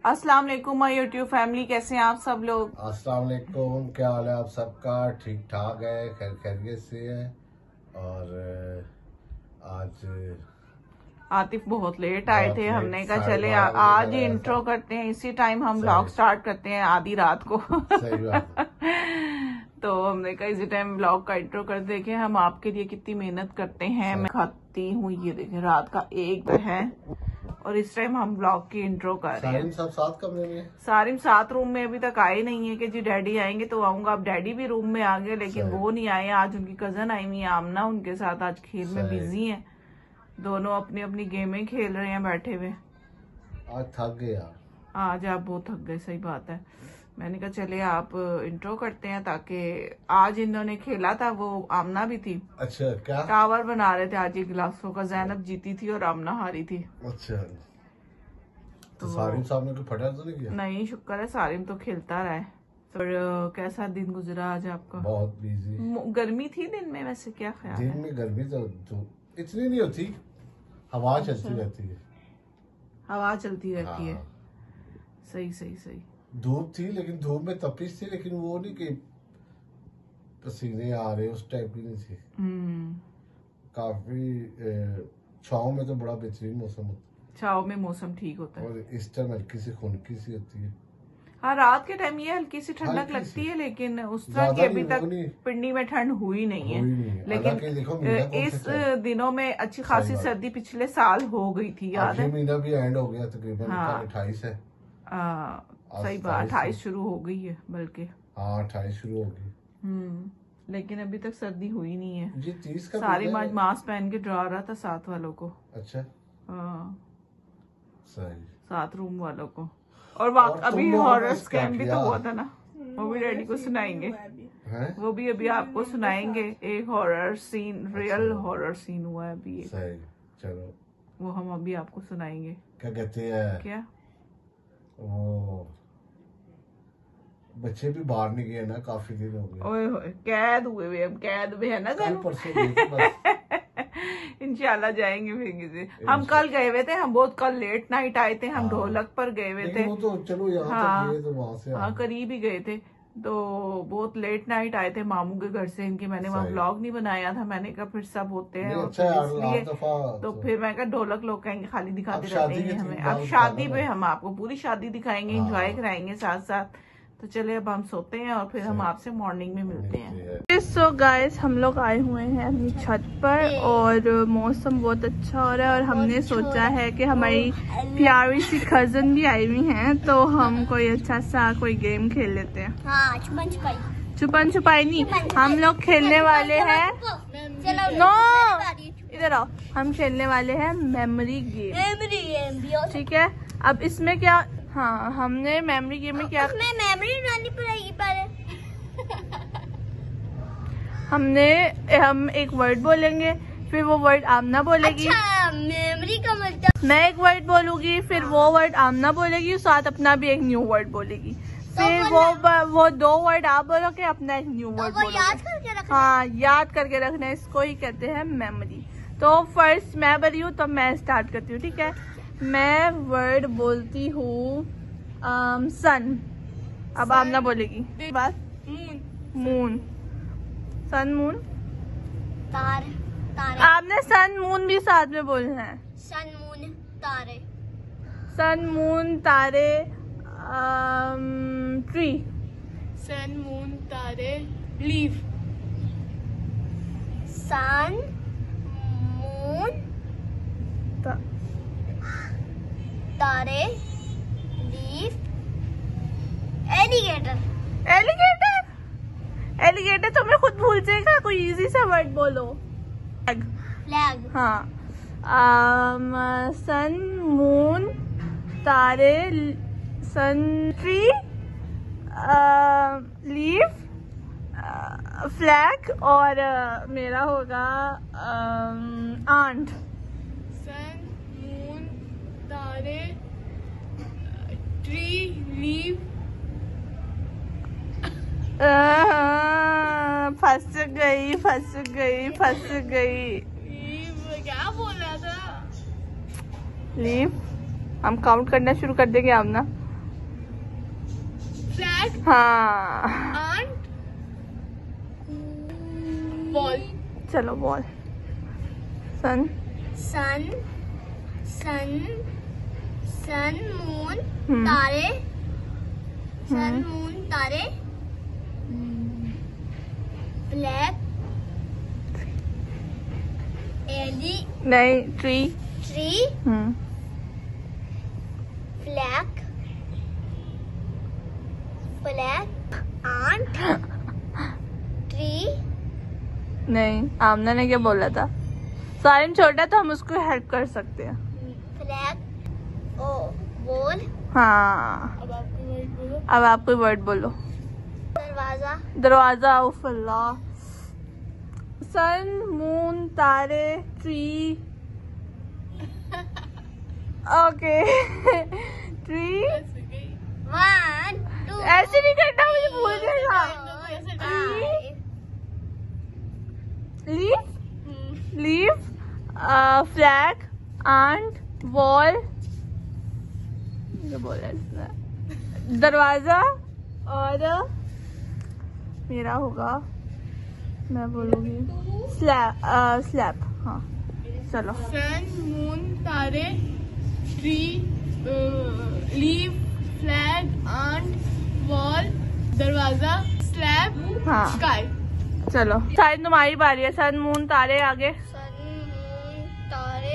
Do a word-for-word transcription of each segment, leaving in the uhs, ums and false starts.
अस्सलाम वालेकुम my YouTube family, कैसे हैं आप सब लोग। अस्सलाम वालेकुम, क्या हाल है आप सबका? ठीक ठाक है, खैर खैरियत से है। और आज आतिफ बहुत लेट आए थे, हमने कहा चले साढ़े बारह आज बजे ही का इंट्रो था। करते हैं, इसी टाइम हम सही। व्लॉग स्टार्ट करते हैं आधी रात को। सही बात है। तो हमने कहा इसी टाइम व्लॉग का इंट्रो कर देखे, हम आपके लिए कितनी मेहनत करते हैं। मैं खाती हूँ, ये देखें रात का एक है और इस टाइम हम ब्लॉग की इंट्रो कर रहे हैं। सारिम साहब साथ कमरे में? सारिम सात रूम में अभी तक आए नहीं है कि जी डैडी आएंगे तो आऊंगा। अब डैडी भी रूम में आ गए, लेकिन वो नहीं आए। आज उनकी कजन आई हुई है आमना, उनके साथ आज खेल में बिजी हैं। दोनों अपनी अपनी गेमें खेल रहे हैं बैठे हुए। आज थक गया, आज आप बहुत थक गए, सही बात है। मैंने कहा चले आप इंट्रो करते हैं, ताकि आज इन्होंने खेला था, वो आमना भी थी। अच्छा, क्या टावर बना रहे थे आज ये गिलासों का। जैनब जीती थी और आमना हारी थी। अच्छा, तो सारिम साहब ने कोई फटा तो नहीं किया? नहीं, शुक्र है सारिम तो खेलता रहा है। तो कैसा दिन गुजरा आज आपका? बहुत बिजी। गर्मी थी दिन में, वैसे क्या ख्याल है? दिन में गर्मी तो, तो इतनी नहीं होती, हवा चलती रहती है। हवा चलती रहती है। हाँ। सही सही सही। धूप थी, लेकिन धूप में तपिश थी, लेकिन वो नहीं कि पसीने आ रहे, उस टाइप की नहीं थी। काफी छाव में तो बड़ा बेहतरीन मौसम होता है। छाव में मौसम ठीक होता है, और इस टाइम हल्की सी खुनकी सी होती है। हाँ, रात के टाइम ये हल्की सी ठंडक लगती है, लेकिन उस तरह की अभी तक पिंडी में ठंड हुई नहीं है। नहीं है। लेकिन इस दिनों में अच्छी खासी सर्दी पिछले साल हो गई थी, याद है? महीना भी एंड हो गया तकरीबन। हाँ, अट्ठाईस है। आ, सही बात, अट्ठाईस शुरू हो गई है बल्कि। हाँ, अट्ठाईस शुरू हो गई। हम्म, लेकिन अभी तक सर्दी हुई नहीं है। जी, तीस का सारी आज मास्क पहन के डरा रहा था साथ वालों को। अच्छा, हाँ, सही, सात रूम वालों को। और, और अभी हॉरर स्कैम भी तो हुआ था ना, वो भी डैडी को सुनाएंगे। है? वो भी अभी आपको सुनाएंगे। एक horror scene, real horror scene हुआ है अभी। सही, चलो वो हम अभी आपको सुनाएंगे। क्या कहते हैं? क्या वो बच्चे भी बाहर नहीं गए ना, काफी दिन हो गए। ओए होए, कैद हुए हुए हम, कैद में है ना कल परसों। इंशाल्लाह जाएंगे फिर किसी। हम कल गए हुए थे, हम बहुत कल लेट नाइट आए थे। हम ढोलक पर गए हुए थे। वो तो चलो यहाँ हाँ, तक गए तो वहाँ से हाँ करीब ही गए थे। तो बहुत लेट नाइट आए थे मामू के घर से इनके। मैंने वहाँ व्लॉग नहीं बनाया था, मैंने कहा फिर सब होते हैं अच्छा, इसलिए। तो फिर मैं कहा ढोलक लोग कहेंगे खाली दिखाते रहते हैं हमें। अब शादी पे हम आपको पूरी शादी दिखाएंगे, एंजॉय कराएंगे साथ साथ। तो चले अब हम सोते हैं और फिर हम आपसे मॉर्निंग में मिलते हैं। सो गाइस, हम लोग आए हुए हैं अपनी छत पर और मौसम बहुत अच्छा हो रहा है। और हमने सोचा है कि हमारी प्यारी सी कजन भी आई हुई हैं, तो हम कोई अच्छा सा कोई गेम खेल लेते हैं। हाँ, छुपन छुपाई। छुपन छुपाई नहीं, हम लोग खेलने वाले हैं। नो, इधर आओ। हम खेलने वाले हैं मेमोरी गेम, ठीक है? अब इसमें क्या, हाँ हमने मेमोरी गेम में क्या, उसमें मेमोरी बनानी पड़ेगी पहले। हमने हम एक वर्ड बोलेंगे, फिर वो वर्ड आमना बोलेगी। अच्छा, मेमोरी का मतलब मैं एक वर्ड बोलूंगी, फिर वो वर्ड आमना बोलेगी, साथ अपना भी एक न्यू वर्ड बोलेगी। फिर वो वो दो वर्ड आप बोलोगे, अपना एक न्यू वर्ड बोलोगे। याद करके रखना। हाँ, याद करके रखना है, इसको ही कहते हैं मेमोरी। तो फर्स्ट मैं बनी हूँ, तो मैं स्टार्ट करती हूँ, ठीक है? मैं वर्ड बोलती हूँ सन। अब आमना बोलेगी बात। मून। Moon, sun moon. तार, तारे। आपने सन मून भी साथ में बोलना है। सन मून तारे। सन मून तारे। ट्री। सन मून तारे लीफ। सन मून तारे लीफ। एलिगेटर। एलिगेटर। एलिगेटर तो मैं खुद भूल जाएगा, कोई इजी सा वर्ड बोलो। फ्लैग। फ्लैग। हाँ, सन मून तारे, सन ट्री, लीफ, फ्लैग, और uh, मेरा होगा आंट। सन मून तारे ट्री लीफ। फंस गई फंस गई फंस गई। क्या बोल रहा था? लीफ। हम काउंट करना शुरू कर देंगे अब ना। flag हाँ and ball. चलो ball. Sun sun sun sun moon hmm. तारे सन मून तारे ब्लैक एली नहीं tree. Tree hmm black black ant tree नहीं, आमना ने क्या बोला था? सारिम छोटा तो हम उसको हेल्प कर सकते हैं। फ्लैग ओ बॉल हाँ अब आपको word बोलो। अब आप कोई वर्ड बोलो। दरवाजा दरवाजा। उफ अल्लाह। सन मून तारे ट्री। Okay tree. ऐसे गई। वन टू ऐसे नहीं करना, मुझे भूल जाएगा। ऐसे five leaf leaf flag ant wall. बोला इसने दरवाजा। और मेरा होगा, मैं बोलूंगी स्लैब। स्लैब हाँ चलो। सन मून तारे tree leaf flag ant wall दरवाजा स्लैब हाँ स्काई। चलो शायद तुम्हारी बारी है। सन मून तारे आगे। सन मून तारे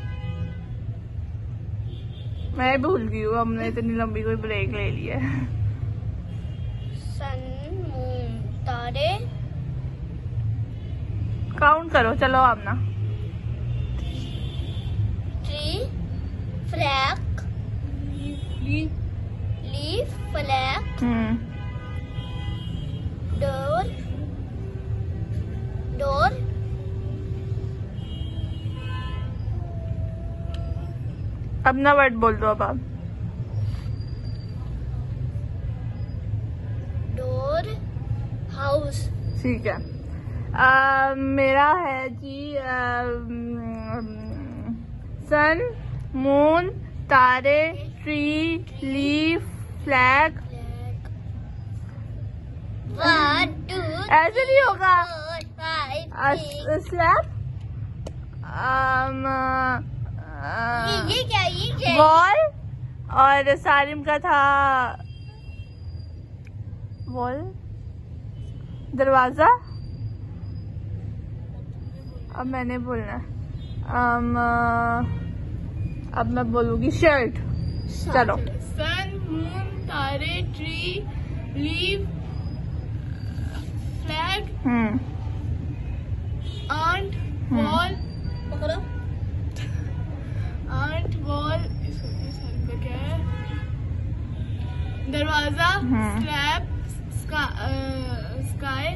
मैं भूल गई हूँ, हमने इतनी लंबी कोई ब्रेक ले ली है। सन मून तारे काउंट करो चलो Aamna. Tree flag leaf leaf flag hmm door door अपना वर्ड बोल दो अब आप। डोर हाउस ठीक है। आ, मेरा है जी सन मून तारे tree leaf flag. One two ऐसे नहीं होगा। Four five six slab. ये ये क्या ये क्या वॉल। और सारिम का था वॉल दरवाजा। अब मैंने बोलना है। um, अब मैं बोलूंगी शर्ट। चलो सन मून तारे tree leaf flag hmm ant wall पकड़ो आंट वॉल इसका क्या है दरवाजा हम्म। Slab sky.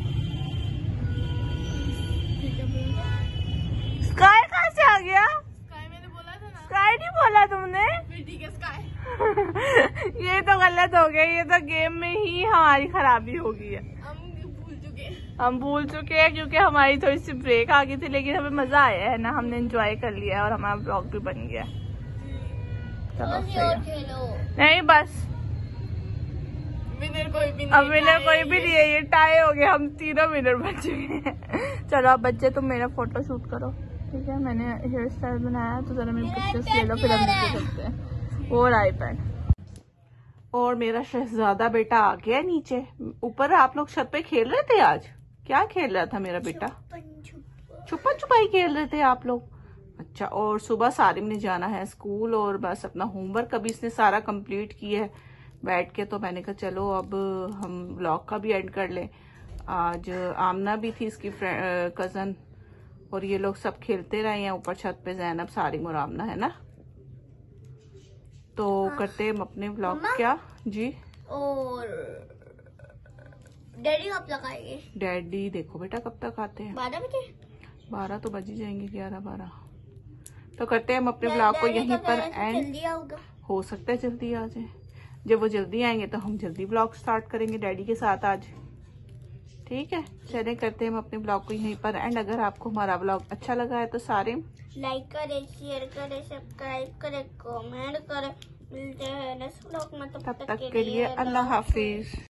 स्काई कहाँ से आ गया? स्काई मैंने बोला था ना। स्काई नहीं बोला तुमने। फिर ठीक है स्काई। ये तो गलत हो गया। ये तो गेम में ही हमारी खराबी हो गई है। हम भूल चुके हैं। हम भूल चुके हैं क्योंकि हमारी थोड़ी सी ब्रेक आ गई थी, लेकिन हमें मजा आया है ना, हमने एंजॉय कर लिया है और हमारा ब्लॉग भी बन गया। चलो और सही है। खेलो नहीं बस विनर कोई भी नहीं। अब विनर कोई भी नहीं है, ये टाई हो गया। हम तीनों विनर बन चुके हैं। चलो अब बच्चे तुम मेरा फोटो शूट करो। ठीक है, मैंने हेयर स्टाइल बनाया तो जरा मेरे पिक्चर्स ले लो, फिर हम नीचे चलते हैं। और आईपैड। और मेरा शहजादा बेटा आ गया नीचे। ऊपर आप लोग छत पे खेल रहे थे आज? क्या खेल रहा था मेरा बेटा? छुपा छुपाई खेल रहे थे आप लोग? अच्छा। और सुबह सारिम ने जाना है स्कूल और बस अपना होमवर्क अभी इसने सारा कंप्लीट किया है बैठ के। तो मैंने कहा चलो अब हम व्लॉग का भी एंड कर लें। आज आमना भी थी इसकी कजन और ये लोग सब खेलते रहे हैं ऊपर छत पे, जैनब सारिम और आमना है ना। तो करते हम अपने व्लॉग। क्या जी? और डैडी कब तक आएंगे? डैडी देखो बेटा कब तक आते हैं। बारह बजे बारह तो बज ही जाएंगे, ग्यारह बारह। तो करते हैं हम अपने व्लॉग को यहीं पर एंड। जल्दी आओगे? हो सकता है जल्दी आ जाए। जब वो जल्दी आएंगे तो हम जल्दी ब्लॉग स्टार्ट करेंगे डैडी के साथ आज। ठीक है, चलें करते हैं हम अपने ब्लॉग को यहीं पर एंड। अगर आपको हमारा ब्लॉग अच्छा लगा है तो सारे लाइक करें, शेयर करें, सब्सक्राइब करें, कमेंट करें। मिलते हैं नेक्स्ट ब्लॉग में। तब तक के लिए अल्लाह हाफिज।